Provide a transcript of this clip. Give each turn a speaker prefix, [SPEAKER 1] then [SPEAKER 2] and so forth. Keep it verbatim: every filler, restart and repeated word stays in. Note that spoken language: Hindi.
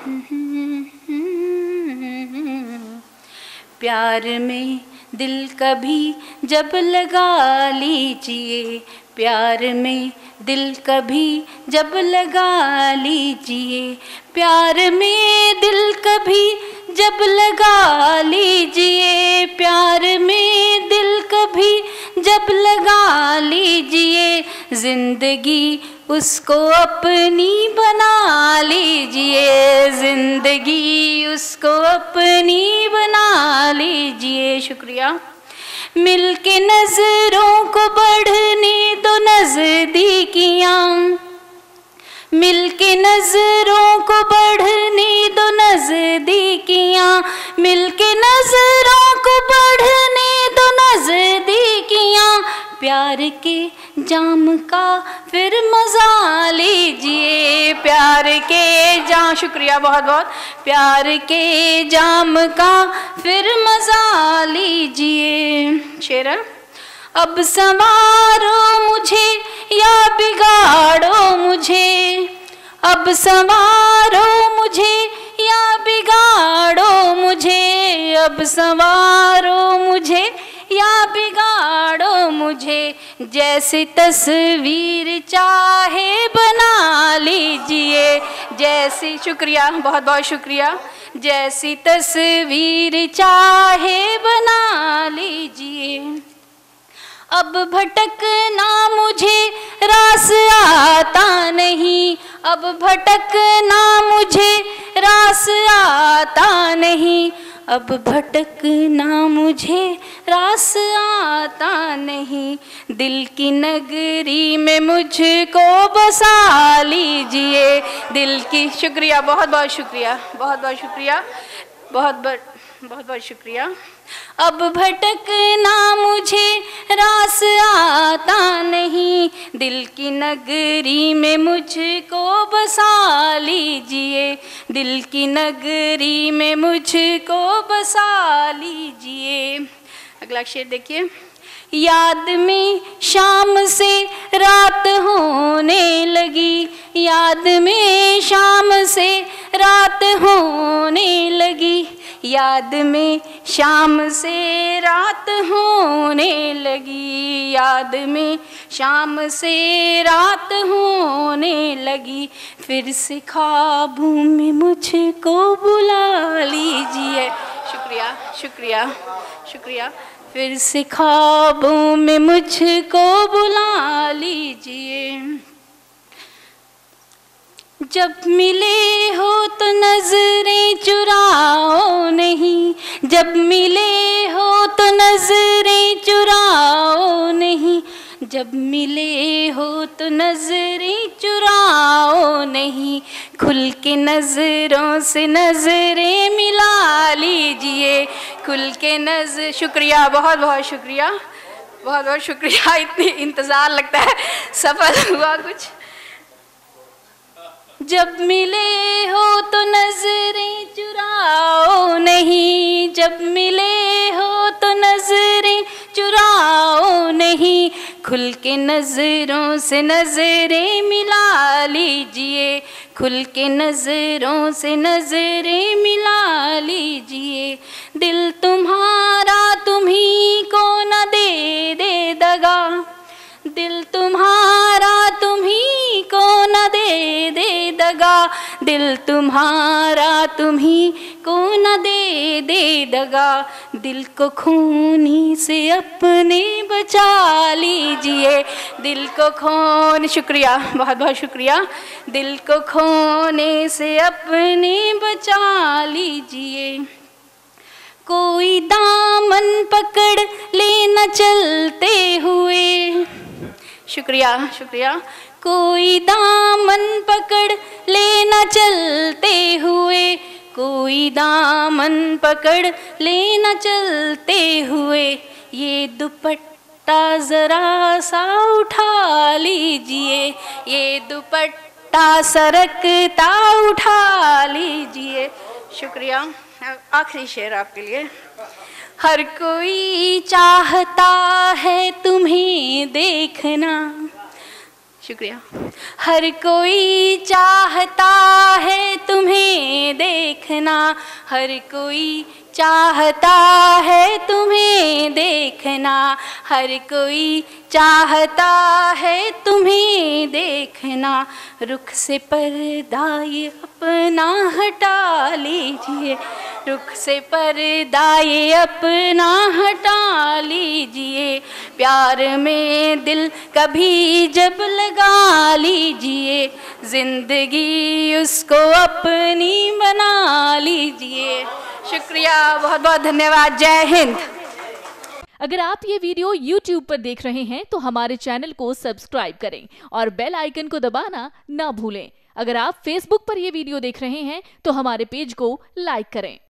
[SPEAKER 1] प्यार में दिल कभी जब लगा लीजिए, प्यार में दिल कभी जब लगा लीजिए, प्यार में दिल कभी जब लगा लीजिए, प्यार में दिल कभी जब लगा लीजिए, जिंदगी उसको अपनी बना लीजिए, जिंदगी उसको अपनी बना लीजिए। शुक्रिया। मिलके नजरों को बढ़ने दो नजदीकियाँ, मिलके नजरों को बढ़ने दो नजदीकियाँ, मिलके नजरों को बढ़ने दो नजदीकियाँ, प्यार के जाम का फिर मजा लीजिए, प्यार के जाम। शुक्रिया बहुत बहुत। प्यार के जाम का फिर मजा लीजिए। शेर। अब संवारो मुझे या बिगाड़ो मुझे, अब संवारो मुझे या बिगाड़ो मुझे, अब संवारो मुझे या बिगाड़ो मुझे, जैसी तस्वीर चाहे बना लीजिए, जैसी। शुक्रिया बहुत बहुत शुक्रिया। जैसी तस्वीर चाहे बना लीजिए। अब भटकना मुझे रास आता नहीं, अब भटकना मुझे रास आता नहीं, अब भटकना मुझे रास आता नहीं, दिल की नगरी में मुझको बसा लीजिए, दिल की। शुक्रिया बहुत बहुत शुक्रिया, बहुत बहुत शुक्रिया, बहुत बहुत बहुत बहुत शुक्रिया। अब भटकना मुझे रास आता नहीं, दिल की नगरी में मुझको बसा लीजिए, दिल की नगरी में मुझको बसा लीजिए। अगला शेर देखिए। याद में शाम से रात होने लगी, याद में शाम से रात होने लगी, याद में शाम से रात होने लगी, याद में शाम से रात होने लगी, फिर से ख्वाबों में मुझको बुला लीजिए। शुक्रिया शुक्रिया शुक्रिया। फिर से ख्वाबों में मुझको बुला लीजिए। जब मिले हो तो नजरें चुराओ नहीं, जब मिले हो तो नजरें चुराओ नहीं, जब मिले हो तो नजरें चुराओ नहीं, खुल के नजरों से नजरें मिला लीजिए, खुल के नजर। शुक्रिया बहुत बहुत शुक्रिया, बहुत बहुत शुक्रिया। इतनी इंतज़ार लगता है सफल हुआ कुछ। जब मिले हो तो नजरें चुराओ नहीं, जब मिले हो तो नजरें चुराओ नहीं, खुल के नजरों से नजरें मिला लीजिए, खुल के नजरों से नजरें मिला लीजिए। दिल तुम्हारा तुम्ही को न दे दे दगा, दिल तुम्हारा तुम्ही को न दे दे दगा, दिल तुम्हारा तुम्ही को न दे दे दगा, दिल को खूनी से अपने बचा लीजिए, दिल को खोने। शुक्रिया बहुत बहुत शुक्रिया। दिल को खोने से अपने बचा लीजिए। कोई दामन पकड़ लेना चलते हुए। शुक्रिया शुक्रिया। कोई दामन पकड़ लेना चलते हुए, कोई दामन पकड़ लेना चलते हुए, ये दुपट्टा जरा सा उठा लीजिए, ये दुपट्टा सरकता उठा लीजिए। शुक्रिया। आखिरी शेर आपके लिए। हर कोई चाहता है तुम्हें देखना। शुक्रिया। हर कोई चाहता है तुम्हें देखना, हर कोई चाहता है तुम्हें देखना, हर कोई चाहता है तुम्हें देखना। रुख से पर्दा ये अपना हटा लीजिए, रुख से पर्दा ये अपना हटा लीजिए। प्यार में दिल कभी जब लगा लीजिए, जिंदगी उसको अपनी बना लीजिए। शुक्रिया, बहुत बहुत धन्यवाद। जय हिंद।
[SPEAKER 2] अगर आप ये वीडियो यूट्यूब पर देख रहे हैं तो हमारे चैनल को सब्सक्राइब करें और बेल आइकन को दबाना ना भूलें। अगर आप फेसबुक पर ये वीडियो देख रहे हैं तो हमारे पेज को लाइक करें।